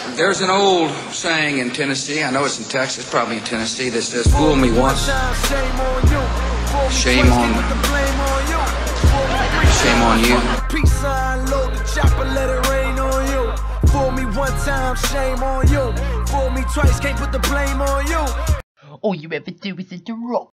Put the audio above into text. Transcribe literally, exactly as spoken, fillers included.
There's an old saying in Tennessee, I know it's in Texas, probably in Tennessee, that says, fool me once, shame on shame on you. Peace sign, load the chopper, let it rain on you. Fool me one time, shame on you. Fool me twice, can't put the blame on you. All you ever do is interrupt.